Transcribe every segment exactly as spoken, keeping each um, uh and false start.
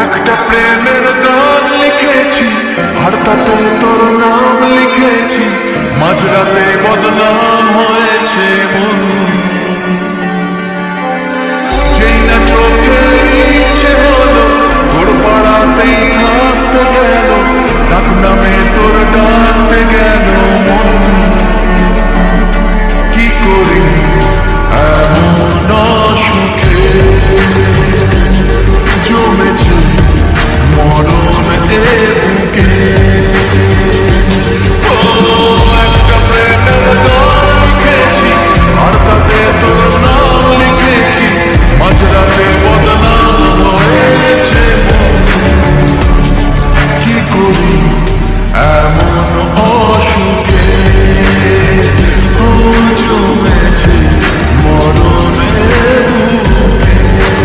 একটা প্রেমের গান লিখেছি, আর তাতে তোর নাম লিখেছি, মাঝরাতে বদনাম হয়েছে মন। যেই না চোখে ইচ্ছে হলো তোর পাড়াতেই থাকতে গেল, ডাক নামে তোর ডাকতে গেল মন। কি করি এমন অসুখে জমেছে মরণ এ বুকে। ও একটা প্রেমের গান লিখেছি, আর তাতে তোর নাম লিখেছি, মাঝরাতে বদনাম হয়েছে মন। কি করি এমন অসুখে জমেছে মরণ এ বুকে।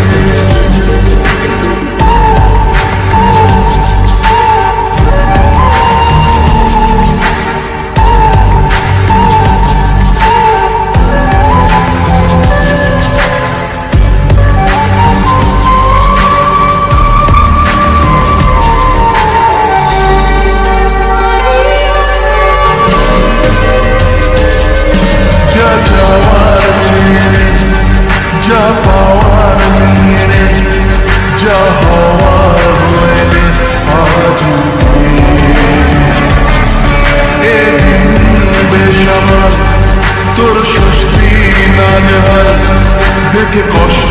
যা যাওয়ার ছেড়ে, যা পাওয়ার নিয়ে রে, যা হওয়ার হয়ে রে আজ এদিন বেশ আমার তোর স্বস্তি না নেওয়ার দেখে কষ্ট